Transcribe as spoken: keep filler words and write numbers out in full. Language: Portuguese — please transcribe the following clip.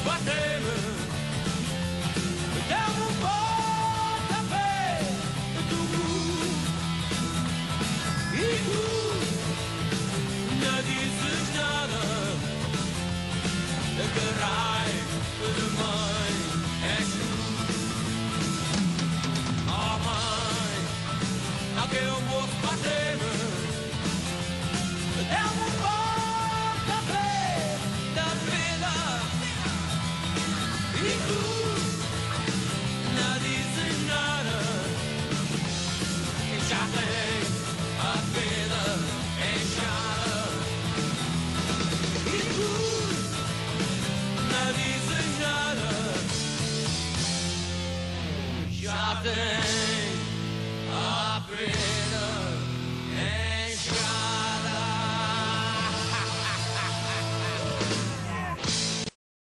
bater-me, dá-me um pontapé do cu. E tu não dizes nada, que raio de mãe és tu. Oh mãe, aquele moço bater-me, dá-me um pontapé da vida. E tu não dizes nada, já tem a vida enxada. E tu não dizes nada, já tem a vida.